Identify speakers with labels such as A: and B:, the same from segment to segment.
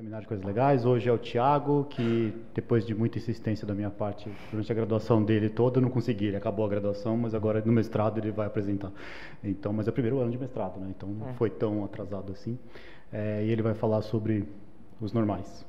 A: Seminário de Coisas Legais. Hoje é o Thiago, que depois de muita insistência da minha parte, durante a graduação dele toda, eu não consegui. Ele acabou a graduação, mas agora no mestrado ele vai apresentar. Então, mas é o primeiro ano de mestrado, né? Então não foi tão atrasado assim. E ele vai falar sobre os normais.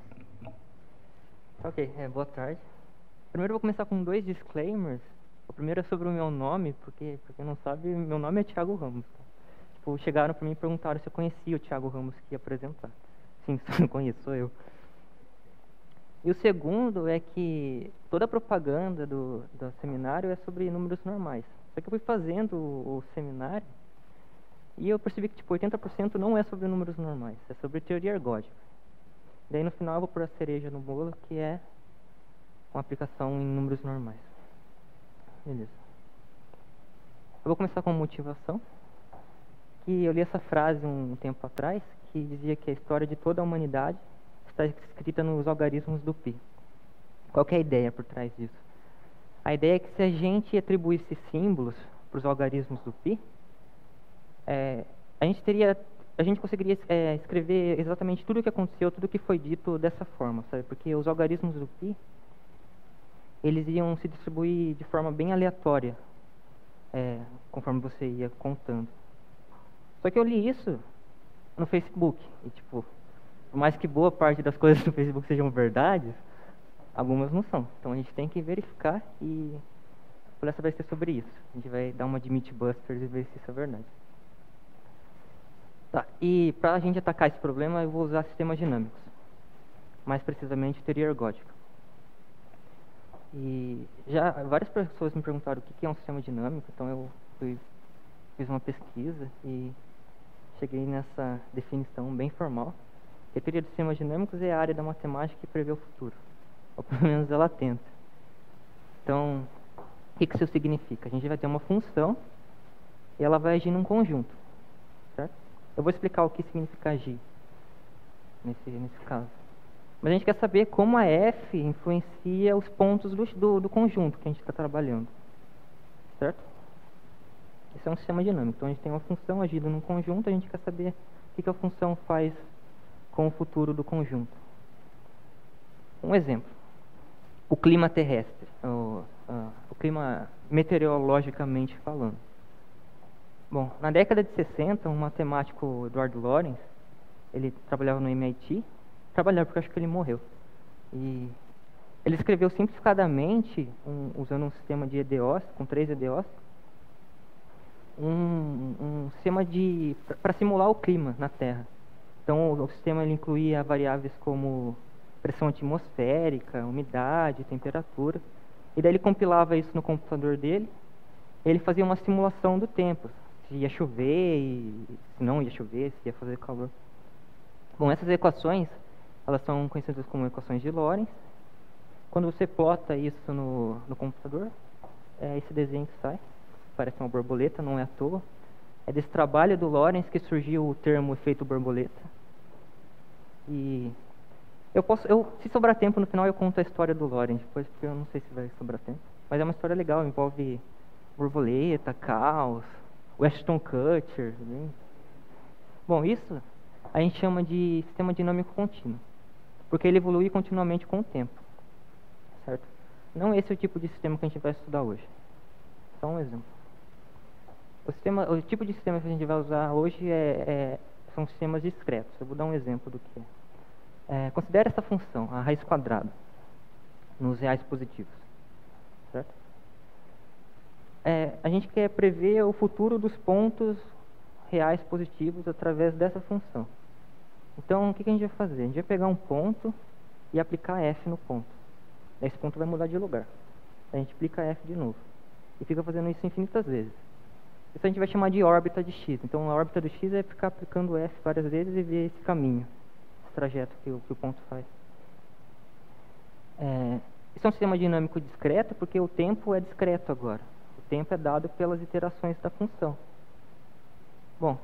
B: Ok, boa tarde. Primeiro eu vou começar com 2 disclaimers. O primeiro é sobre o meu nome, porque, pra quem não sabe, meu nome é Thiago Ramos. Tipo, chegaram pra mim e perguntaram se eu conhecia o Thiago Ramos que ia apresentar. Sim, se eu não conheço, sou eu. E o segundo é que toda a propaganda do seminário é sobre números normais. Só que eu fui fazendo o seminário e eu percebi que tipo 80% não é sobre números normais, é sobre teoria ergódica. Daí no final eu vou pôr a cereja no bolo, que é uma aplicação em números normais. Beleza. Eu vou começar com motivação. Que eu li essa frase um tempo atrás, que dizia que a história de toda a humanidade está escrita nos algarismos do pi. Qual que é a ideia por trás disso? A ideia é que se a gente atribuísse símbolos para os algarismos do pi, a gente conseguiria escrever exatamente tudo o que aconteceu, tudo o que foi dito dessa forma, sabe? Porque os algarismos do pi, eles iam se distribuir de forma bem aleatória, conforme você ia contando. Só que eu li isso no Facebook, e tipo, por mais que boa parte das coisas do Facebook sejam verdades, algumas não são. Então a gente tem que verificar e a palestra vai ser sobre isso. A gente vai dar uma de Mythbusters e ver se isso é verdade. Tá, e para a gente atacar esse problema, eu vou usar sistemas dinâmicos. Mais precisamente, teoria ergódica. E já várias pessoas me perguntaram o que é um sistema dinâmico, então eu fiz uma pesquisa e cheguei nessa definição bem formal. A teoria de sistemas dinâmicos é a área da matemática que prevê o futuro. Ou pelo menos ela tenta. Então, o que isso significa? A gente vai ter uma função e ela vai agir num conjunto. Certo? Eu vou explicar o que significa agir nesse caso. Mas a gente quer saber como a f influencia os pontos do conjunto que a gente está trabalhando. Certo? Esse é um sistema dinâmico. Então a gente tem uma função agindo num conjunto, a gente quer saber o que a função faz com o futuro do conjunto. Um exemplo. O clima terrestre, o clima meteorologicamente falando. Bom, na década de 60, um matemático, Edward Lorenz, ele trabalhava no MIT, porque acho que ele morreu. E ele escreveu simplificadamente, usando um sistema de EDOs, com 3 EDOs, um sistema para simular o clima na Terra. Então o sistema ele incluía variáveis como pressão atmosférica, umidade, temperatura. E daí ele compilava isso no computador dele. E ele fazia uma simulação do tempo, se ia chover, se não ia chover, se ia fazer calor. Bom, essas equações, elas são conhecidas como equações de Lorenz. Quando você plota isso no computador, é esse desenho que sai. Parece uma borboleta, não é à toa. É desse trabalho do Lorenz que surgiu o termo efeito borboleta. E se sobrar tempo no final eu conto a história do Lorenz depois, porque eu não sei se vai sobrar tempo. Mas é uma história legal, envolve borboleta, caos, Weston Kutcher. Né? Bom, isso a gente chama de sistema dinâmico contínuo, porque ele evolui continuamente com o tempo. Certo? Não esse é o tipo de sistema que a gente vai estudar hoje. Só um exemplo. O tipo de sistema que a gente vai usar hoje são sistemas discretos. Eu vou dar um exemplo do que é. Considere essa função, a raiz quadrada, nos reais positivos. Certo? A gente quer prever o futuro dos pontos reais positivos através dessa função. Então, o que a gente vai fazer? A gente vai pegar um ponto e aplicar f no ponto. Esse ponto vai mudar de lugar. A gente aplica f de novo. E fica fazendo isso infinitas vezes. Isso a gente vai chamar de órbita de x. Então, a órbita do x é ficar aplicando f várias vezes e ver esse caminho, esse trajeto que o ponto faz. Isso é um sistema dinâmico discreto porque o tempo é discreto agora. O tempo é dado pelas iterações da função. Bom,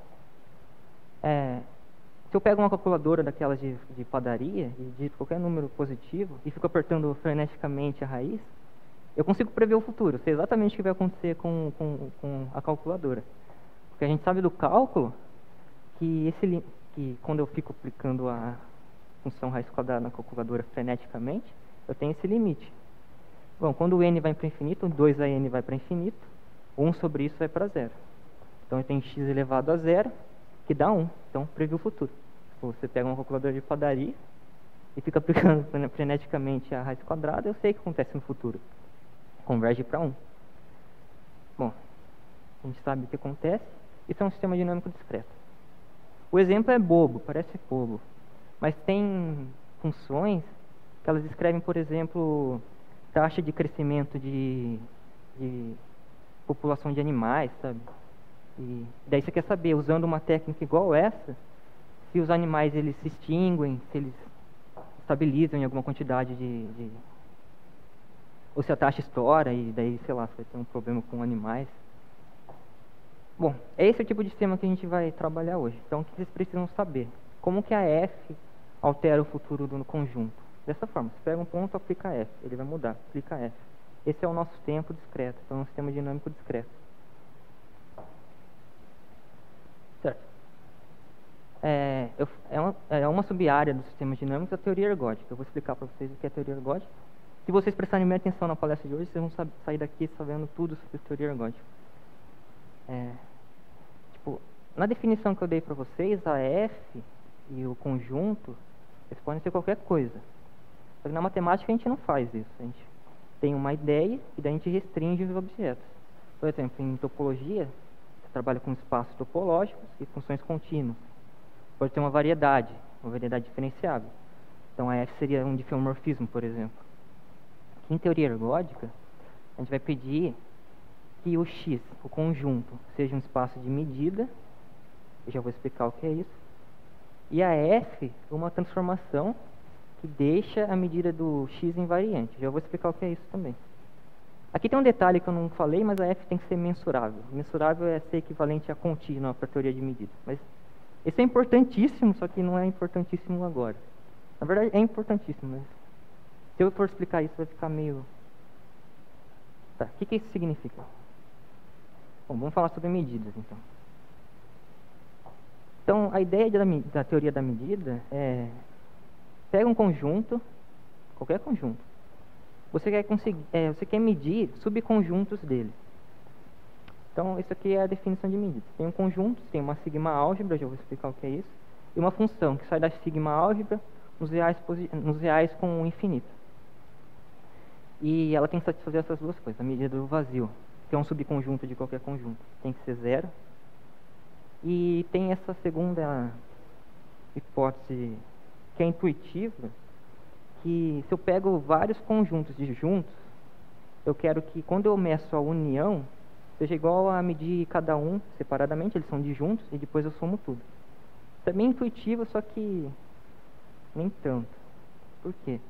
B: se eu pego uma calculadora daquelas de padaria e digito qualquer número positivo e fico apertando freneticamente a raiz, eu consigo prever o futuro, sei exatamente o que vai acontecer com a calculadora. Porque a gente sabe do cálculo que quando eu fico aplicando função raiz quadrada na calculadora freneticamente, eu tenho esse limite. Bom, quando o n vai para infinito, 2an vai para infinito, 1 sobre isso vai para zero. Então eu tenho x elevado a zero, que dá 1. Então, previu o futuro. Você pega uma calculadora de padaria e fica aplicando freneticamente a raiz quadrada, eu sei o que acontece no futuro. Converge para 1. Bom, a gente sabe o que acontece. Isso é um sistema dinâmico discreto. O exemplo é bobo, parece bobo. Mas tem funções que elas descrevem, por exemplo, taxa de crescimento de população de animais, sabe? E daí você quer saber, usando uma técnica igual essa, se os animais eles se extinguem, se eles estabilizam em alguma quantidade ou se a taxa estoura e daí, sei lá, você vai ter um problema com animais. Bom, é esse o tipo de sistema que a gente vai trabalhar hoje. Então, o que vocês precisam saber? Como que a F altera o futuro do conjunto? Dessa forma, você pega um ponto, aplica F, ele vai mudar, aplica F. Esse é o nosso tempo discreto, então é um sistema dinâmico discreto. Certo. É uma sub-área do sistema dinâmico da teoria ergódica. Eu vou explicar para vocês o que é teoria ergódica. Se vocês prestarem bem atenção na palestra de hoje, vocês vão sair daqui sabendo tudo sobre teoria ergódica. Na definição que eu dei para vocês, a F e o conjunto, eles podem ser qualquer coisa. Mas na matemática a gente não faz isso. A gente tem uma ideia e daí a gente restringe os objetos. Por exemplo, em topologia, você trabalha com espaços topológicos e funções contínuas. Pode ter uma variedade diferenciável. Então a F seria um diffeomorfismo, por exemplo. Aqui em teoria ergódica, a gente vai pedir que o X, o conjunto, seja um espaço de medida. Eu já vou explicar o que é isso. E a F, uma transformação que deixa a medida do X invariante. Já vou explicar o que é isso também. Aqui tem um detalhe que eu não falei, mas a F tem que ser mensurável. Mensurável é ser equivalente a contínua para a teoria de medidas. Mas isso é importantíssimo, só que não é importantíssimo agora. Na verdade, é importantíssimo, mas se eu for explicar isso, vai ficar meio... Tá, o que isso significa? Bom, vamos falar sobre medidas, então. Então, a ideia da teoria da medida é... Pega um conjunto, qualquer conjunto. Você quer medir subconjuntos dele. Então, isso aqui é a definição de medida. Tem um conjunto, tem uma sigma álgebra, já vou explicar o que é isso, e uma função que sai da sigma álgebra nos reais com o infinito. E ela tem que satisfazer essas duas coisas, a medida do vazio, que é um subconjunto de qualquer conjunto. Tem que ser zero. E tem essa segunda hipótese, que é intuitiva, que se eu pego vários conjuntos disjuntos, eu quero que quando eu meço a união, seja igual a medir cada um separadamente, eles são disjuntos, e depois eu somo tudo. Isso é bem intuitivo, só que nem tanto. Por quê?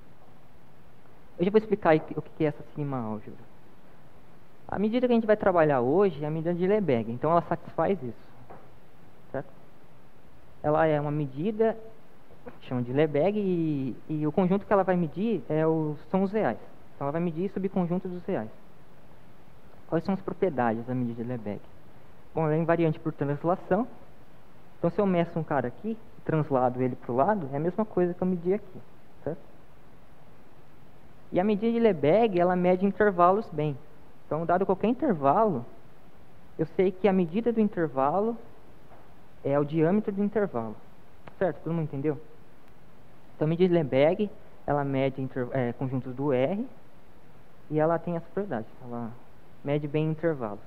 B: Eu já vou explicar o que é essa sigma álgebra. A medida que a gente vai trabalhar hoje é a medida de Lebesgue, então ela satisfaz isso. Certo? Ela é uma medida, chama de Lebesgue, e o conjunto que ela vai medir são os reais. Então ela vai medir subconjuntos dos reais. Quais são as propriedades da medida de Lebesgue? Bom, ela é invariante por translação. Então se eu meço um cara aqui, translado ele para o lado, é a mesma coisa que eu medir aqui. Certo? E a medida de Lebesgue, ela mede intervalos bem. Então, dado qualquer intervalo, eu sei que a medida do intervalo é o diâmetro do intervalo. Certo? Todo mundo entendeu? Então, a medida de Lebesgue, ela mede conjuntos do R e ela tem essa propriedade. Ela mede bem intervalos.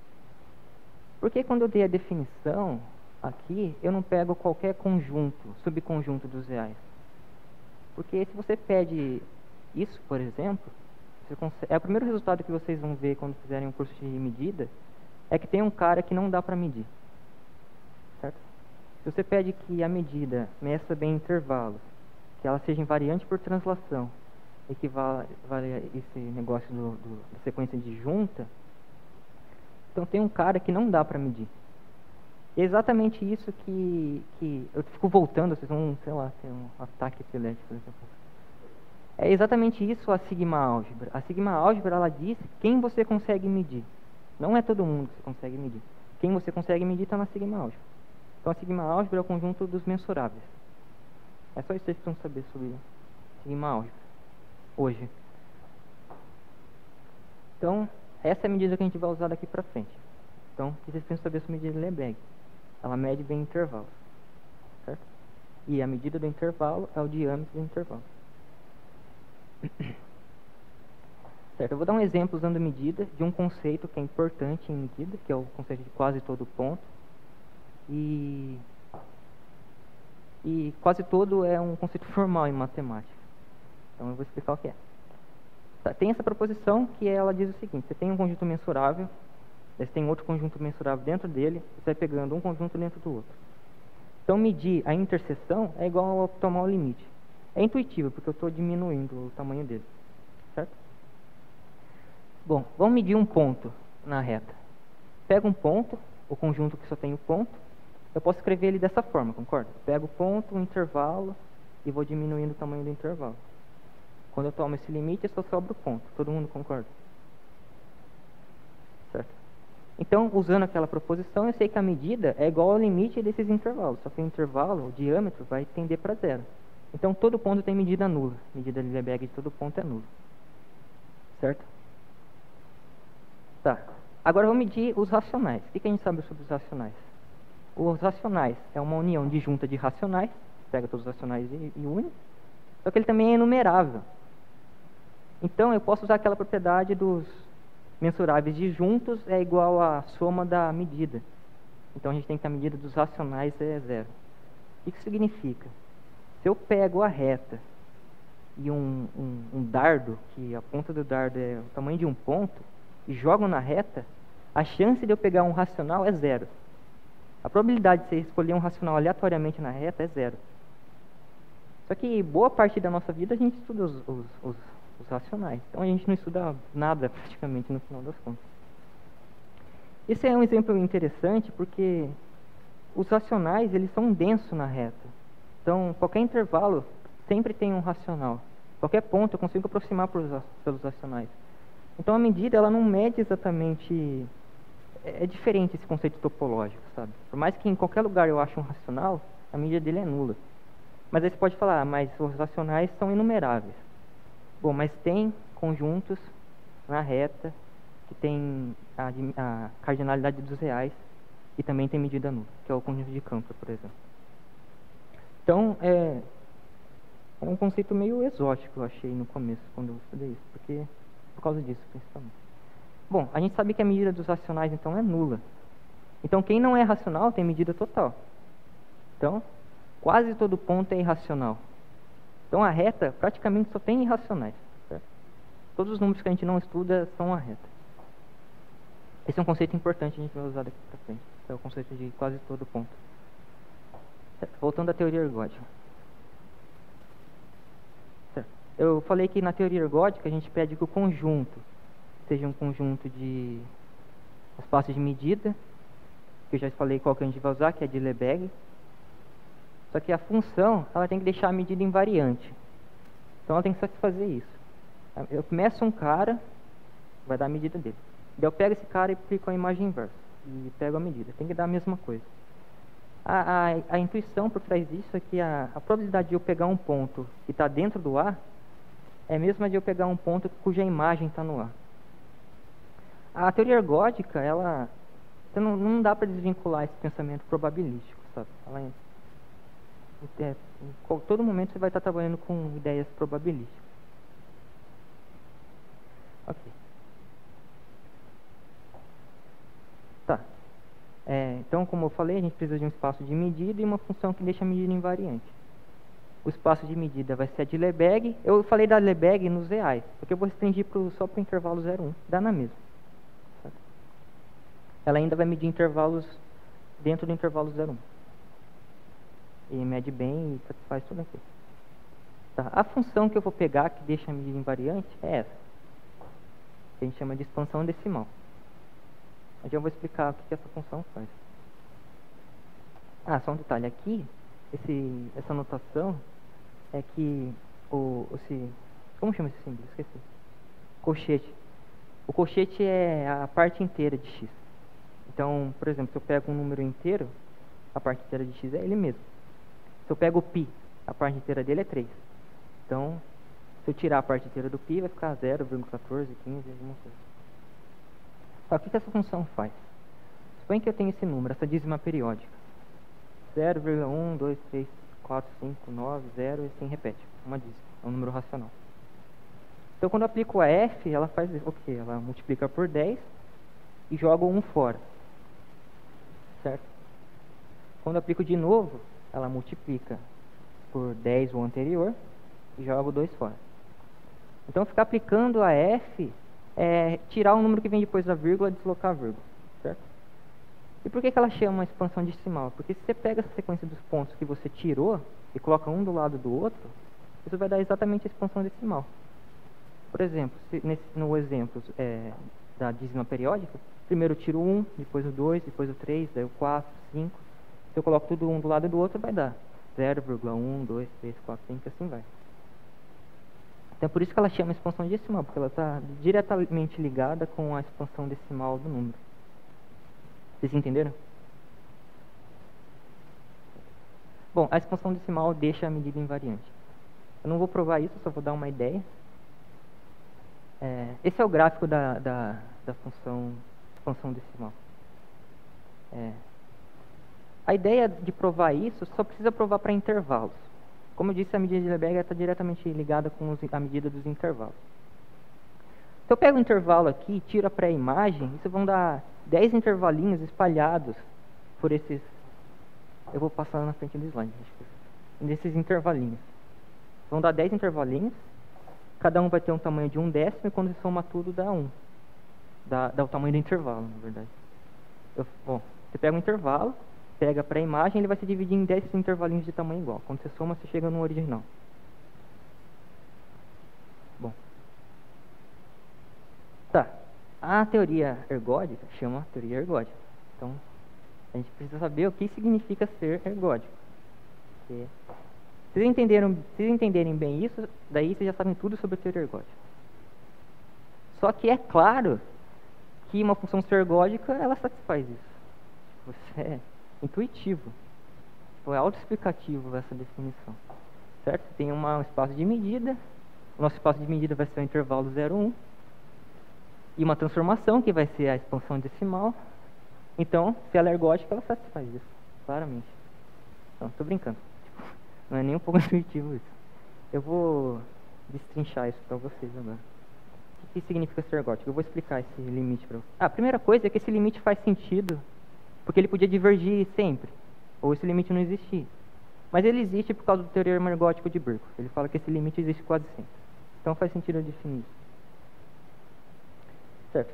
B: Porque quando eu dei a definição aqui, eu não pego qualquer conjunto, subconjunto dos reais? Porque se você pede isso, por exemplo, é o primeiro resultado que vocês vão ver quando fizerem um curso de medida, é que tem um cara que não dá para medir. Certo? Se você pede que a medida meça bem intervalos, que ela seja invariante por translação, equivale a esse negócio da sequência disjunta, então tem um cara que não dá para medir. É exatamente isso que eu fico voltando, vocês vão, sei lá, ter um ataque epilético. É exatamente isso a sigma álgebra. A sigma álgebra, ela diz quem você consegue medir. Não é todo mundo que você consegue medir. Quem você consegue medir está na sigma álgebra. Então a sigma álgebra é o conjunto dos mensuráveis. É só isso que vocês precisam saber sobre sigma álgebra hoje. Então, essa é a medida que a gente vai usar daqui para frente. Então, vocês precisam saber sobre a medida de Lebesgue. Ela mede bem intervalos, certo? E a medida do intervalo é o diâmetro do intervalo. Certo, eu vou dar um exemplo usando medida de um conceito que é importante em medida, que é o conceito de quase todo ponto. E quase todo é um conceito formal em matemática. Então eu vou explicar o que é. Tá, tem essa proposição que ela diz o seguinte: você tem um conjunto mensurável, você tem outro conjunto mensurável dentro dele, você vai pegando um conjunto dentro do outro. Então medir a interseção é igual ao tomar o limite. É intuitivo, porque eu estou diminuindo o tamanho dele, certo? Bom, vamos medir um ponto na reta. Pega um ponto, o conjunto que só tem o ponto, eu posso escrever ele dessa forma, concorda? Eu pego o ponto, o intervalo e vou diminuindo o tamanho do intervalo. Quando eu tomo esse limite, só sobra o ponto. Todo mundo concorda? Certo? Então, usando aquela proposição, eu sei que a medida é igual ao limite desses intervalos. Só que o intervalo, o diâmetro, vai tender para zero. Então, todo ponto tem medida nula. A medida de Lebesgue de todo ponto é nula. Certo? Tá. Agora vamos medir os racionais. O que a gente sabe sobre os racionais? Os racionais é uma união disjunta de racionais. Pega todos os racionais e une. Só que ele também é enumerável. Então, eu posso usar aquela propriedade dos mensuráveis disjuntos é igual à soma da medida. Então, a gente tem que a medida dos racionais é zero. O que significa? Se eu pego a reta e um dardo, que a ponta do dardo é o tamanho de um ponto, e jogo na reta, a chance de eu pegar um racional é zero. A probabilidade de você escolher um racional aleatoriamente na reta é zero. Só que boa parte da nossa vida a gente estuda os racionais. Então a gente não estuda nada praticamente no final das contas. Esse é um exemplo interessante porque os racionais eles são densos na reta. Então qualquer intervalo sempre tem um racional. Qualquer ponto eu consigo aproximar pelos racionais. Então a medida ela não mede exatamente... É diferente esse conceito topológico, sabe? Por mais que em qualquer lugar eu ache um racional, a medida dele é nula. Mas aí você pode falar, mas os racionais são inumeráveis. Bom, mas tem conjuntos na reta que tem a cardinalidade dos reais e também tem medida nula, que é o conjunto de Cantor, por exemplo. Então, é um conceito meio exótico, eu achei no começo, quando eu estudei isso, porque por causa disso, principalmente. Bom, a gente sabe que a medida dos racionais, então, é nula. Então, quem não é racional tem medida total. Então, quase todo ponto é irracional. Então, a reta praticamente só tem irracionais. Certo? Todos os números que a gente não estuda são a reta. Esse é um conceito importante, a gente vai usar daqui para frente. É o conceito de quase todo ponto. Certo? Voltando à teoria ergódica. Certo? Eu falei que na teoria ergódica a gente pede que o conjunto seja um conjunto de espaços de medida, que eu já falei qual que a gente vai usar, que é de Lebesgue. Só que a função, ela tem que deixar a medida invariante. Então ela tem que satisfazer isso. Eu começo um cara, vai dar a medida dele. Daí eu pego esse cara e aplico a imagem inversa. E pego a medida. Tem que dar a mesma coisa. A intuição por trás disso é que a probabilidade de eu pegar um ponto que está dentro do A é a mesma de eu pegar um ponto cuja imagem está no A. A teoria ergódica, ela não dá para desvincular esse pensamento probabilístico, sabe? Em todo momento você vai estar trabalhando com ideias probabilísticas. Ok. Tá. Então, como eu falei, a gente precisa de um espaço de medida e uma função que deixa a medida invariante. O espaço de medida vai ser a de Lebesgue. Eu falei da Lebesgue nos reais, porque eu vou restringir só para o intervalo 0,1. Dá na mesma. Certo? Ela ainda vai medir intervalos dentro do intervalo 0,1. E mede bem e satisfaz tudo aquilo. Tá. A função que eu vou pegar, que deixa a medida invariante, é essa. Que a gente chama de expansão decimal. Eu já vou explicar o que essa função faz. Só um detalhe aqui. Essa notação é que como chama esse símbolo? Esqueci. Colchete. O colchete é a parte inteira de x. Então, por exemplo, se eu pego um número inteiro, a parte inteira de x é ele mesmo. Se eu pego o π a parte inteira dele é 3. Então, se eu tirar a parte inteira do π, vai ficar 0,1415, alguma coisa. Tá, o que essa função faz? Suponha que eu tenho esse número, essa dízima periódica. 0,1, 2, 3, 4, 5, 9, 0, e assim repete. Uma dízima, é um número racional. Então, quando eu aplico a f, ela faz o quê? Ela multiplica por 10 e joga o 1 fora. Certo? Quando eu aplico de novo, ela multiplica por 10 o anterior e joga o 2 fora. Então, ficar aplicando a f é tirar o número que vem depois da vírgula e deslocar a vírgula. Certo? E por que ela chama expansão decimal? Porque se você pega essa sequência dos pontos que você tirou e coloca um do lado do outro, isso vai dar exatamente a expansão decimal. Por exemplo, no exemplo da dízima periódica, primeiro eu tiro o 1, depois o 2, depois o 3, daí o 4, 5. Se eu coloco tudo um do lado do outro, vai dar 0,1, 2, 3, 4, 5, assim vai. Então é por isso que ela chama expansão decimal, porque ela está diretamente ligada com a expansão decimal do número. Vocês entenderam? Bom, a expansão decimal deixa a medida invariante. Eu não vou provar isso, só vou dar uma ideia. Esse é o gráfico da função expansão decimal. A ideia de provar isso só precisa provar para intervalos. Como eu disse, a medida de Lebesgue está diretamente ligada com a medida dos intervalos. Se eu pego um intervalo aqui e tiro a pré-imagem, isso vão dar 10 intervalinhos espalhados por esses... Eu vou passar na frente do slide. Nesses intervalinhos. Vão dar 10 intervalinhos. Cada um vai ter um tamanho de 1/10, e quando você soma tudo dá 1. Dá o tamanho do intervalo, na verdade. Você pega um intervalo, pega para a imagem, ele vai se dividir em 10 intervalinhos de tamanho igual. Quando você soma, você chega no original. Bom. Tá. A teoria ergódica chama teoria ergódica. Então, a gente precisa saber o que significa ser ergódico. Se vocês entenderem bem isso, daí vocês já sabem tudo sobre a teoria ergódica. Só que é claro que uma função ser ergódica, ela satisfaz isso. É intuitivo. É autoexplicativo essa definição. Certo? Tem um espaço de medida. O nosso espaço de medida vai ser o intervalo 0, 1. E uma transformação, que vai ser a expansão decimal. Então, se ela é ergódica, ela satisfaz isso. Claramente. Não, estou brincando. Não é nem um pouco intuitivo isso. Eu vou destrinchar isso para vocês agora. O que significa ser ergódico? Eu vou explicar esse limite para vocês. A primeira coisa é que esse limite faz sentido, porque ele podia divergir sempre, ou esse limite não existir. Mas ele existe por causa do teorema ergódico de Birkhoff. Ele fala que esse limite existe quase sempre. Então faz sentido eu definir isso. Certo.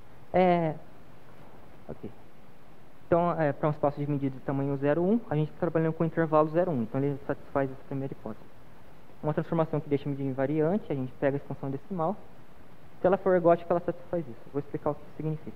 B: Ok. Então, para um espaço de medida de tamanho 0, 1, a gente está trabalhando com o intervalo 0, 1. Então, ele satisfaz essa primeira hipótese. Uma transformação que deixa a medida invariante, a gente pega a expansão decimal. Se ela for ergódica, ela satisfaz isso. Vou explicar o que isso significa.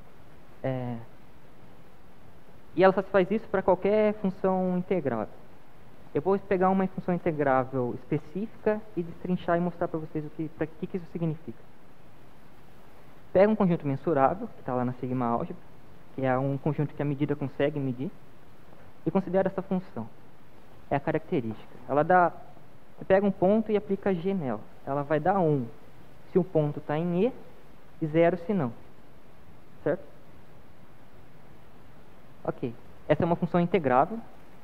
B: E ela satisfaz isso para qualquer função integrável. Eu vou pegar uma função integrável específica e destrinchar e mostrar para vocês o que isso significa. Pega um conjunto mensurável, que está lá na sigma álgebra, que é um conjunto que a medida consegue medir, e considera essa função. É a característica. Você pega um ponto e aplica G nela. Ela vai dar 1 se o ponto está em E e 0 se não. Certo? Ok. Essa é uma função integrável.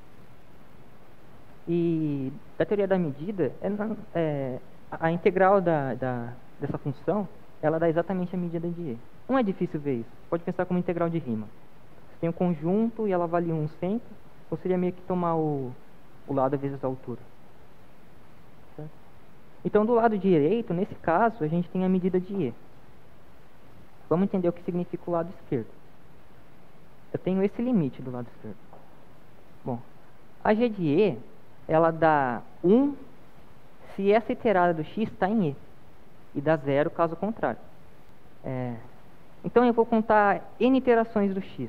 B: E da teoria da medida, a integral dessa função, ela dá exatamente a medida de E. Não é difícil ver isso. Pode pensar como integral de Riemann. Você tem um conjunto e ela vale 1 sempre, ou seria meio que tomar o lado vezes a altura. Certo? Então, do lado direito, nesse caso, a gente tem a medida de E. Vamos entender o que significa o lado esquerdo. Eu tenho esse limite do lado esquerdo. Bom, a G de E, ela dá 1 se essa iterada do x está em E. E dá 0 caso contrário. Então eu vou contar n iterações do x.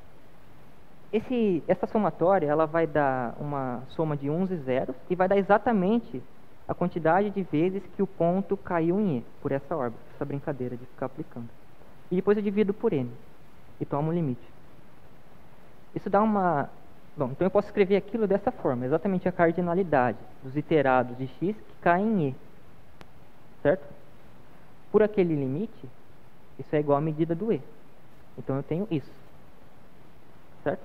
B: Essa somatória, ela vai dar uma soma de 1s e zeros e vai dar exatamente a quantidade de vezes que o ponto caiu em E, por essa órbita, essa brincadeira de ficar aplicando. E depois eu divido por n e tomo o limite. Isso dá uma Bom, então eu posso escrever aquilo dessa forma, exatamente a cardinalidade dos iterados de x que caem em E, certo? Por aquele limite, isso é igual à medida do E. Então eu tenho isso, certo?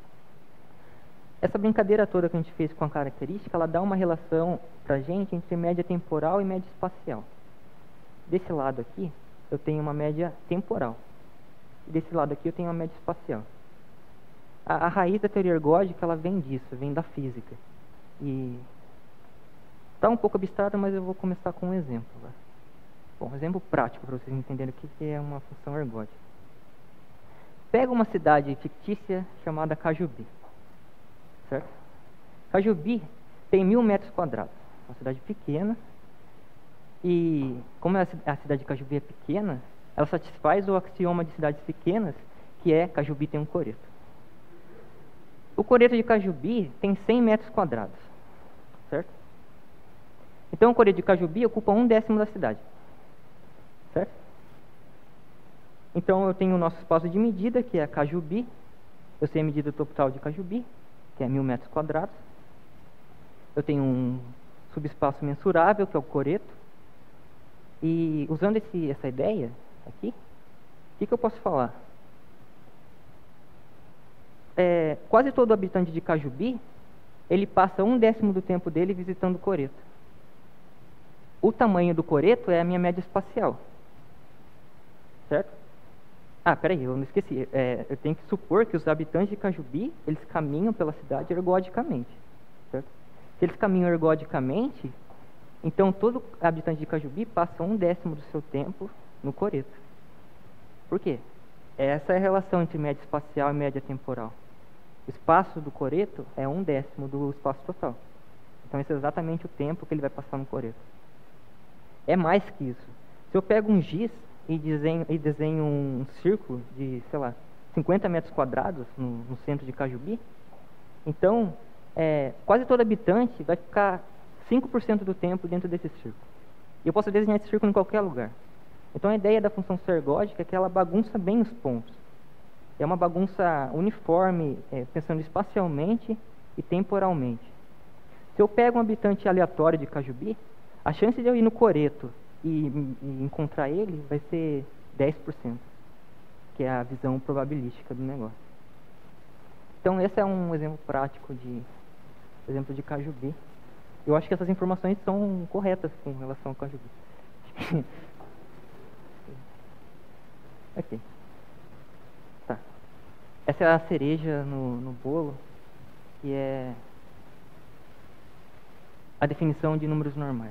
B: Essa brincadeira toda que a gente fez com a característica, ela dá uma relação pra gente entre média temporal e média espacial. Desse lado aqui, eu tenho uma média temporal. E desse lado aqui eu tenho uma média espacial. A raiz da teoria ergódica, ela vem disso, vem da física. E está um pouco abstrato, mas eu vou começar com um exemplo. Bom, um exemplo prático para vocês entenderem o que é uma função ergódica. Pega uma cidade fictícia chamada Cajubi, certo? Cajubi tem 1000 metros quadrados, uma cidade pequena. E como a cidade de Cajubi é pequena, ela satisfaz o axioma de cidades pequenas, que é Cajubi tem um coreto. O coreto de Cajubi tem 100 metros quadrados, certo? Então o coreto de Cajubi ocupa 1/10 da cidade, certo? Então eu tenho o nosso espaço de medida, que é Cajubi. Eu sei a medida total de Cajubi, que é 1000 metros quadrados. Eu tenho um subespaço mensurável, que é o coreto. E usando essa ideia aqui, o que eu posso falar? Quase todo habitante de Cajubi, ele passa 1/10 do tempo dele visitando o coreto. O tamanho do coreto é a minha média espacial, certo? Ah, peraí, eu não esqueci. Eu tenho que supor que os habitantes de Cajubi, eles caminham pela cidade ergodicamente, certo? Se eles caminham ergodicamente, então todo habitante de Cajubi passa 1/10 do seu tempo no coreto. Por quê? Essa é a relação entre média espacial e média temporal. O espaço do coreto é 1/10 do espaço total. Então esse é exatamente o tempo que ele vai passar no coreto. É mais que isso. Se eu pego um giz e desenho um círculo de, sei lá, 50 metros quadrados no centro de Cajubi, então quase todo habitante vai ficar 5% do tempo dentro desse círculo. E eu posso desenhar esse círculo em qualquer lugar. Então a ideia da função ergódica é que ela bagunça bem os pontos. É uma bagunça uniforme, pensando espacialmente e temporalmente. Se eu pego um habitante aleatório de Cajubi, a chance de eu ir no coreto e encontrar ele vai ser 10%, que é a visão probabilística do negócio. Então esse é um exemplo prático de Cajubi. Eu acho que essas informações são corretas com relação ao Cajubi. Aqui. Tá. Essa é a cereja no bolo, que é a definição de números normais.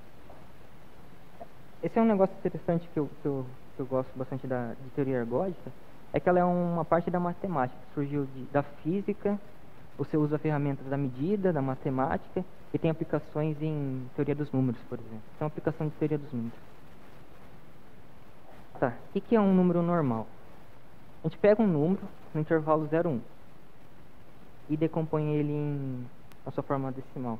B: Esse é um negócio interessante que eu gosto bastante de teoria ergódica, é que ela é uma parte da matemática, que surgiu da física. Você usa ferramentas da medida, da matemática, e tem aplicações em teoria dos números, por exemplo. Então, aplicação de teoria dos números. Tá, o que é um número normal? A gente pega um número no intervalo 0, 1 e decompõe ele na sua forma decimal.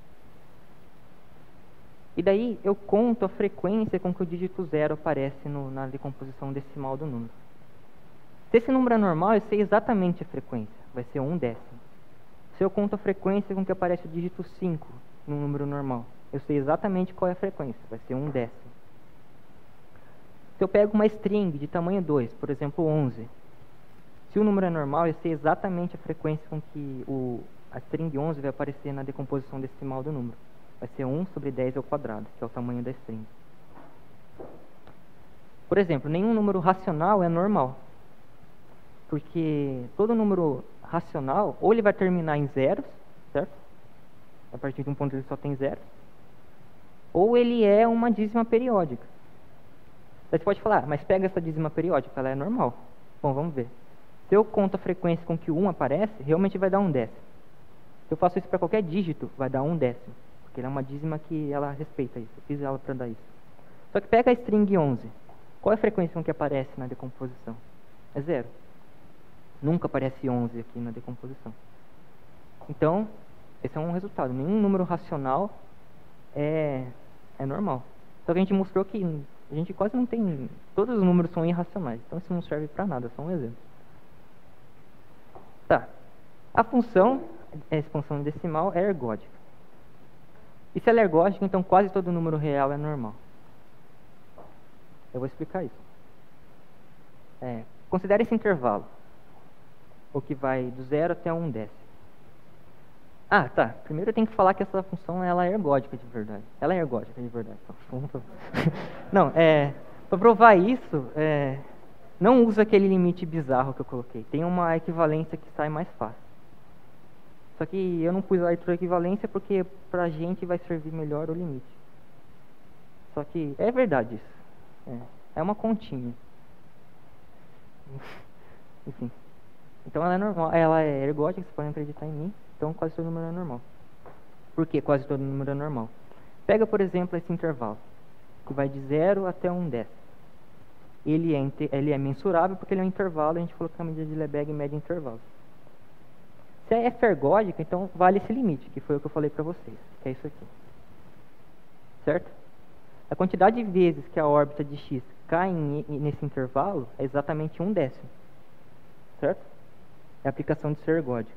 B: E daí eu conto a frequência com que o dígito 0 aparece na decomposição decimal do número. Se esse número é normal, eu sei exatamente a frequência, vai ser 1/10. Se eu conto a frequência com que aparece o dígito 5 no número normal, eu sei exatamente qual é a frequência, vai ser 1/10. Se eu pego uma string de tamanho 2, por exemplo 11, se o número é normal, eu sei exatamente a frequência com que a string 11 vai aparecer na decomposição decimal do número. Vai ser 1/10², que é o tamanho da string. Por exemplo, nenhum número racional é normal, porque todo número racional, ou ele vai terminar em zeros, certo? A partir de um ponto ele só tem zeros, ou ele é uma dízima periódica. Daí você pode falar, mas pega essa dízima periódica, ela é normal. Bom, vamos ver. Se eu conto a frequência com que o 1 aparece, realmente vai dar 1/10. Se eu faço isso para qualquer dígito, vai dar 1/10, porque ela é uma dízima que ela respeita isso. Eu fiz ela para dar isso. Só que pega a string 11. Qual é a frequência com que aparece na decomposição? É 0. Nunca aparece 11 aqui na decomposição. Então, esse é um resultado. Nenhum número racional é normal. Só que a gente mostrou que a gente quase não tem... Todos os números são irracionais. Então isso não serve para nada, é só um exemplo. Tá. A função, a expansão decimal, é ergódica. E se ela é ergódica, então quase todo número real é normal. Eu vou explicar isso. Considere esse intervalo, o que vai do 0 até 1/10. Ah, tá. Primeiro eu tenho que falar que essa função ela é ergódica de verdade. Ela é ergódica de verdade. Não, para provar isso, não usa aquele limite bizarro que eu coloquei. Tem uma equivalência que sai mais fácil. Só que eu não pus a leitura equivalência porque pra gente vai servir melhor o limite. Só que é verdade isso. É uma continha. Enfim. Então ela é normal, ela é ergódica, vocês podem acreditar em mim. Então quase todo número é normal. Por que quase todo número é normal? Pega, por exemplo, esse intervalo, que vai de 0 até 1/10. Ele é mensurável porque ele é um intervalo, a gente falou que a medida de Lebesgue mede intervalos. Se é f ergódica, então vale esse limite, que foi o que eu falei para vocês, que é isso aqui. Certo? A quantidade de vezes que a órbita de x cai nesse intervalo é exatamente 1/10. Certo? É a aplicação de ser ergódica.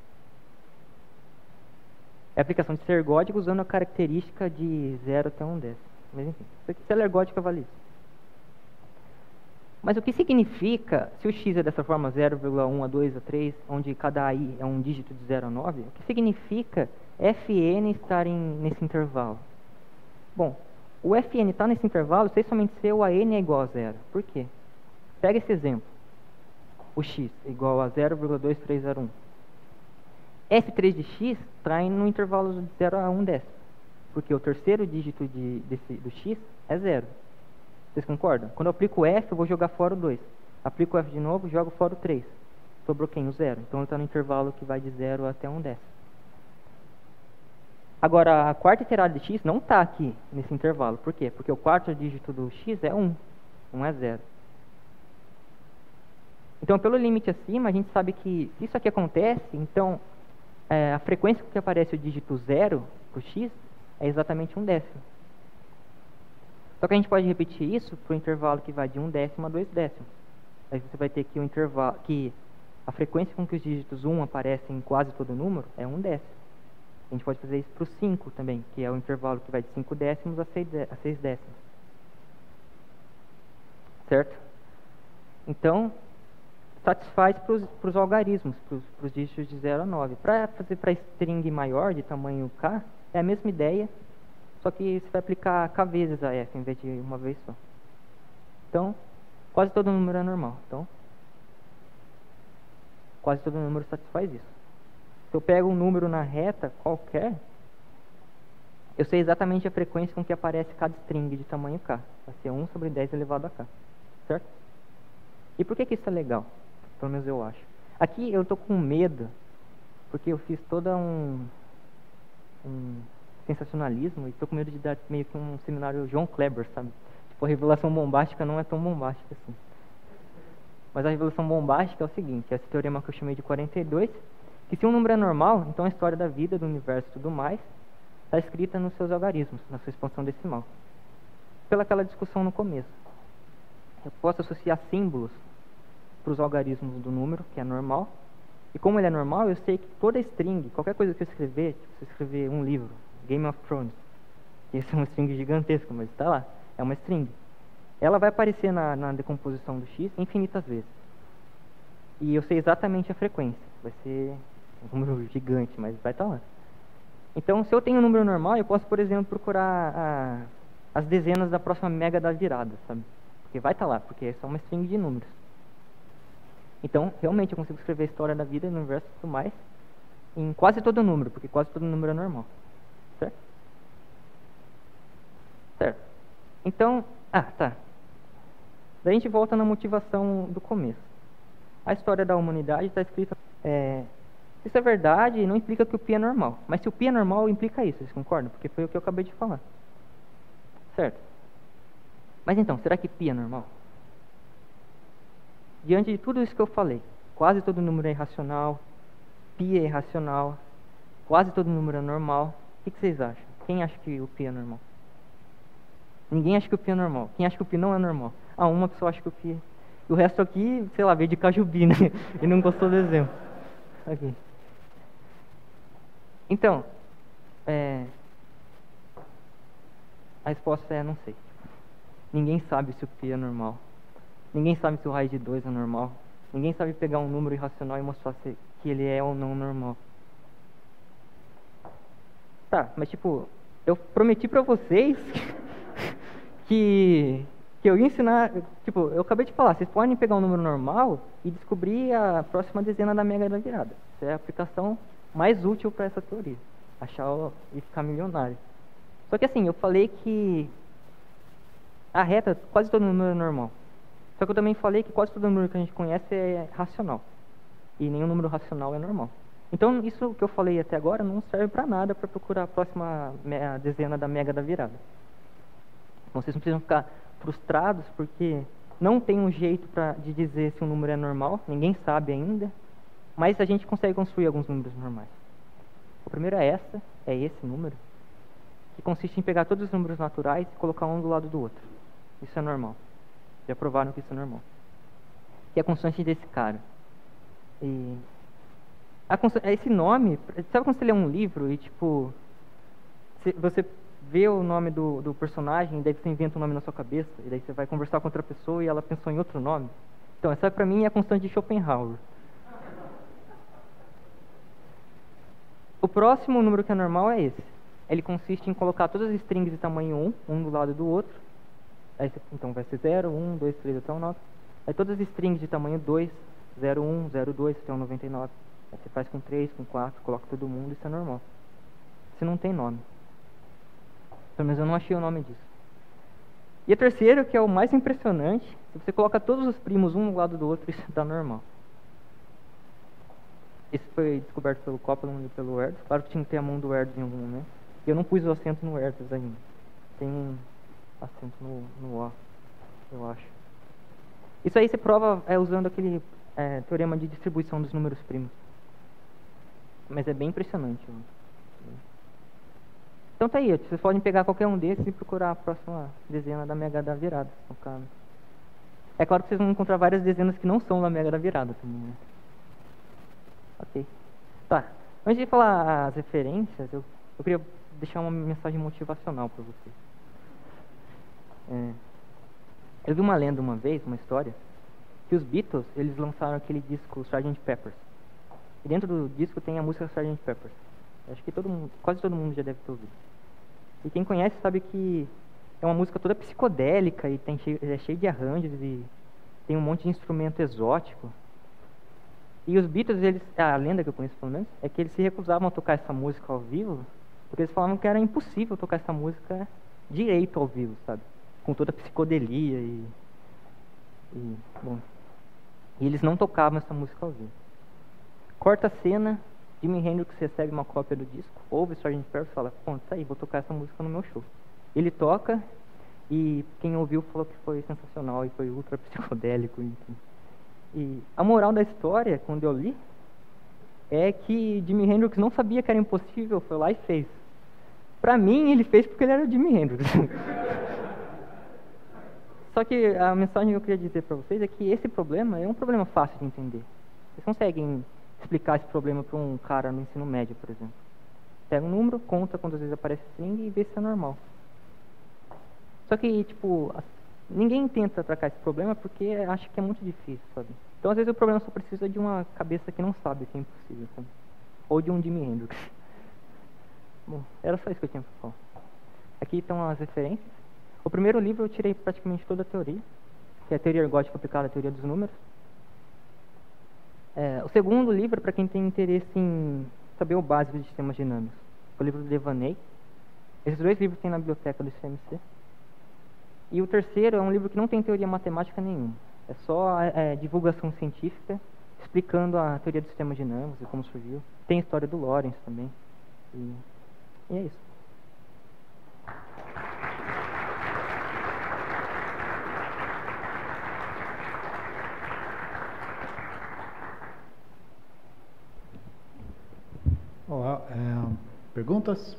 B: É a aplicação de ser ergódica usando a característica de 0 até 1/10. Mas enfim, se ela é ergódica, vale isso. Mas o que significa, se o x é dessa forma 0,1 a 2 a 3, onde cada i é um dígito de 0 a 9, o que significa fn estar nesse intervalo? Bom, o fn está nesse intervalo se somente se o a n é igual a 0. Por quê? Pega esse exemplo. O x é igual a 0,2301. f3 de x está no intervalo de 0 a 1/10. Porque o terceiro dígito do x é 0. Vocês concordam? Quando eu aplico o f, eu vou jogar fora o 2. Aplico o f de novo, jogo fora o 3. Sobrou quem? O 0. Então ele está no intervalo que vai de 0 até 1/10. Agora, a quarta iterada de x não está aqui nesse intervalo. Por quê? Porque o quarto dígito do x é 1. Não é 0. Então, pelo limite acima, a gente sabe que se isso aqui acontece, então a frequência com que aparece o dígito 0 para o x é exatamente 1/10. Só que a gente pode repetir isso para o intervalo que vai de 1/10 a 2/10. Aí você vai ter que o intervalo que a frequência com que os dígitos 1 aparecem em quase todo número é 1/10. A gente pode fazer isso para o 5 também, que é o intervalo que vai de 5/10 a 6/10. Certo? Então, satisfaz para os algarismos, para os dígitos de 0 a 9. Para fazer para string maior, de tamanho k, é a mesma ideia, só que você vai aplicar k vezes a f, em vez de uma vez só. Então, quase todo número é normal. Então, quase todo número satisfaz isso. Se eu pego um número na reta qualquer, eu sei exatamente a frequência com que aparece cada string de tamanho k. Vai ser 1 sobre 10 elevado a k. Certo? E por que isso é legal? Pelo menos eu acho. Aqui eu tô com medo, porque eu fiz todo um sensacionalismo e tô com medo de dar meio que um seminário João Kleber, sabe? Tipo, a revelação bombástica não é tão bombástica assim. Mas a revelação bombástica é o seguinte, é esse teorema que eu chamei de 42, que se um número é normal, então a história da vida, do universo e tudo mais está escrita nos seus algarismos, na sua expansão decimal. Pelaquela discussão no começo. Eu posso associar símbolos para os algarismos do número, que é normal. E como ele é normal, eu sei que toda string, qualquer coisa que eu escrever, tipo, se eu escrever um livro, Game of Thrones, que esse é uma string gigantesca, mas está lá, é uma string. Ela vai aparecer na decomposição do x infinitas vezes. E eu sei exatamente a frequência. Vai ser um número gigante, mas vai estar lá. Então, se eu tenho um número normal, eu posso, por exemplo, procurar as dezenas da próxima mega da virada, sabe? Porque vai estar lá, porque é só uma string de números. Então, realmente, eu consigo escrever a história da vida, no universo e tudo mais, em quase todo número, porque quase todo número é normal. Certo? Certo. Então, tá. Daí a gente volta na motivação do começo. A história da humanidade está escrita... Isso é verdade, não implica que o π é normal. Mas se o π é normal, implica isso, vocês concordam? Porque foi o que eu acabei de falar. Certo? Mas então, será que π é normal? Diante de tudo isso que eu falei, quase todo número é irracional, π é irracional, quase todo número é normal, o que vocês acham? Quem acha que o π é normal? Ninguém acha que o π é normal. Quem acha que o π não é normal? Uma pessoa acha que o π... O resto aqui, sei lá, veio de Cajubi, né? E não gostou do exemplo. Aqui. Então, a resposta é não sei. Ninguém sabe se o π é normal. Ninguém sabe se o raiz de 2 é normal. Ninguém sabe pegar um número irracional e mostrar que ele é ou não normal. Tá, mas tipo, eu prometi pra vocês que eu ia ensinar, tipo, eu acabei de falar, vocês podem pegar um número normal e descobrir a próxima dezena da mega da virada. Essa é a aplicação mais útil para essa teoria, achar e ficar milionário. Só que assim, eu falei que a reta, quase todo número é normal. Só que eu também falei que quase todo número que a gente conhece é racional. E nenhum número racional é normal. Então, isso que eu falei até agora não serve para nada para procurar a próxima dezena da mega da virada. Então, vocês não precisam ficar frustrados porque não tem um jeito de dizer se um número é normal. Ninguém sabe ainda. Mas a gente consegue construir alguns números normais. O primeiro é esse número, que consiste em pegar todos os números naturais e colocar um do lado do outro. Isso é normal. Já provaram que isso é normal. Que é a constante desse cara. E esse nome, sabe quando você lê um livro e tipo, você vê o nome do personagem e daí você inventa um nome na sua cabeça e daí você vai conversar com outra pessoa e ela pensou em outro nome? Então, essa pra mim é a constante de Schopenhauer. O próximo número que é normal é esse. Ele consiste em colocar todas as strings de tamanho 1, um do lado do outro. Aí, então vai ser 0, 1, 2, 3 até o 9. Aí todas as strings de tamanho 2, 0, 1, 0, 2 até o 99. Aí você faz com 3, com 4, coloca todo mundo, isso é normal. Isso não tem nome. Pelo menos eu não achei o nome disso. E o terceiro, que é o mais impressionante, se você coloca todos os primos um do lado do outro, isso dá normal. Esse foi descoberto pelo Copeland e pelo Erdős. Claro que tinha que ter a mão do Erdős em algum momento. E eu não pus o acento no Erdős ainda. Tem um acento no O, eu acho. Isso aí você prova usando aquele teorema de distribuição dos números primos. Mas é bem impressionante. Então tá aí, vocês podem pegar qualquer um desses e procurar a próxima dezena da mega da virada. É claro que vocês vão encontrar várias dezenas que não são da mega da virada também, né? Ok. Tá. Antes de falar as referências, eu queria deixar uma mensagem motivacional para vocês. Eu vi uma lenda uma vez, uma história, que os Beatles, eles lançaram aquele disco Sgt. Pepper's. E dentro do disco tem a música Sgt. Pepper's. Acho que quase todo mundo já deve ter ouvido. E quem conhece sabe que é uma música toda psicodélica e é cheio de arranjos e tem um monte de instrumento exótico. E os Beatles, a lenda que eu conheço pelo menos, é que eles se recusavam a tocar essa música ao vivo, porque eles falavam que era impossível tocar essa música direito ao vivo, sabe? Com toda a psicodelia e eles não tocavam essa música ao vivo. Corta a cena, Jimi Hendrix recebe uma cópia do disco, ouve o Sgt. Pepper's e fala, pô, tá aí, vou tocar essa música no meu show. Ele toca e quem ouviu falou que foi sensacional e foi ultra psicodélico, enfim. E a moral da história, quando eu li, é que Jimi Hendrix não sabia que era impossível, foi lá e fez. Pra mim, ele fez porque ele era o Jimi Hendrix. Só que a mensagem que eu queria dizer pra vocês é que esse problema é um problema fácil de entender. Vocês conseguem explicar esse problema para um cara no ensino médio, por exemplo. Pega um número, conta quantas vezes aparece string e vê se é normal. Só que, tipo, ninguém tenta tratar esse problema porque acha que é muito difícil, sabe? Então, às vezes, o problema só precisa de uma cabeça que não sabe que é impossível, sabe? Ou de um Jimi Hendrix. Bom, era só isso que eu tinha pra falar. Aqui estão as referências. O primeiro livro eu tirei praticamente toda a teoria, que é a teoria ergótica aplicada à teoria dos números. O segundo livro é para quem tem interesse em saber o básico de sistemas dinâmicos. O livro do Devaney. Esses dois livros tem na biblioteca do ICMC. E o terceiro é um livro que não tem teoria matemática nenhuma. É só divulgação científica, explicando a teoria dos sistemas dinâmicos e como surgiu. Tem a história do Lorentz também. E é isso.
A: Olá, perguntas?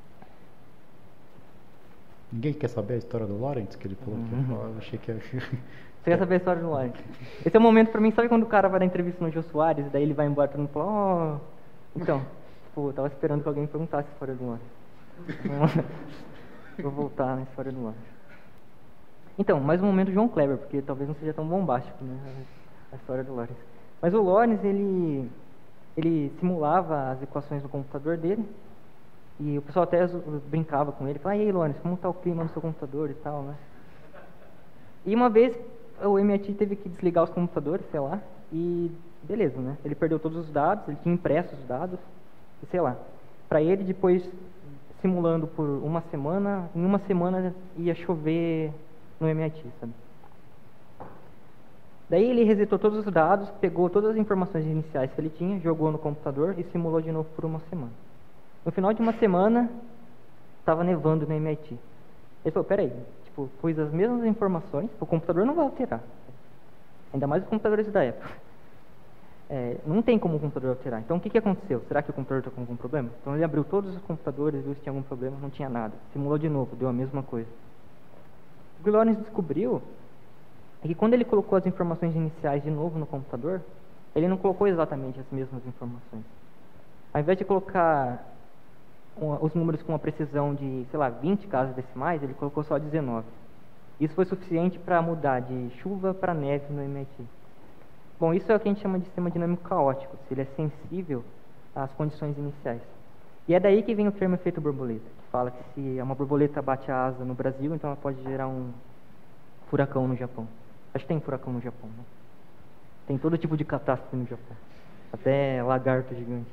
A: Ninguém quer saber a história do Lorentz que ele falou? Eu achei que...
B: Você quer saber a história do Lorentz? Esse é o momento pra mim, sabe quando o cara vai dar entrevista no Jô Soares e daí ele vai embora e todo mundo fala, Então, Pô, eu tava esperando que alguém perguntasse a história do Lawrence. Vou voltar na história do Lawrence. Então, mais um momento João Kleber, porque talvez não seja tão bombástico, né, a história do Lawrence. Mas o Lawrence, ele simulava as equações no computador dele, e o pessoal até brincava com ele, falava, e aí, Lawrence, como está o clima no seu computador e tal, né? E uma vez o MIT teve que desligar os computadores, sei lá, e beleza, né? Ele perdeu todos os dados, ele tinha impresso os dados, e sei lá. Para ele, depois, simulando por uma semana, em uma semana ia chover no MIT, sabe? Daí ele resetou todos os dados, pegou todas as informações iniciais que ele tinha, jogou no computador e simulou de novo por uma semana. No final de uma semana, estava nevando no MIT. Ele falou, peraí, tipo, pus as mesmas informações, o computador não vai alterar. Ainda mais os computadores da época. Não tem como o computador alterar. Então, o que aconteceu? Será que o computador está com algum problema? Então, ele abriu todos os computadores, viu se tinha algum problema, não tinha nada. Simulou de novo, deu a mesma coisa. O que o Lawrence descobriu é que quando ele colocou as informações iniciais de novo no computador, ele não colocou exatamente as mesmas informações. Ao invés de colocar os números com uma precisão de, sei lá, 20 casas decimais, ele colocou só 19. Isso foi suficiente para mudar de chuva para neve no MIT. Bom, isso é o que a gente chama de sistema dinâmico caótico, se ele é sensível às condições iniciais. E é daí que vem o termo efeito borboleta, que fala que se uma borboleta bate a asa no Brasil, então ela pode gerar um furacão no Japão. Acho que tem furacão no Japão, né? Tem todo tipo de catástrofe no Japão. Até lagarto gigante.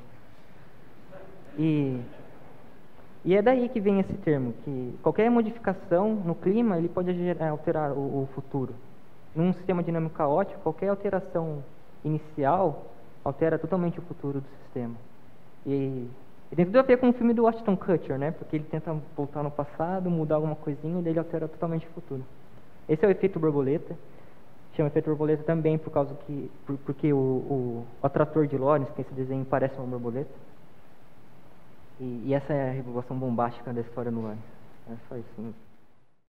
B: E é daí que vem esse termo, que qualquer modificação no clima, ele pode alterar o futuro. Num sistema dinâmico caótico, qualquer alteração inicial altera totalmente o futuro do sistema. E tem tudo a ver com o filme do Ashton Kutcher, né? Porque ele tenta voltar no passado, mudar alguma coisinha, e daí ele altera totalmente o futuro. Esse é o efeito borboleta. Chama efeito borboleta também porque o atrator de Lawrence, que esse desenho parece uma borboleta. E essa é a revelação bombástica da história do Lawrence. É só isso.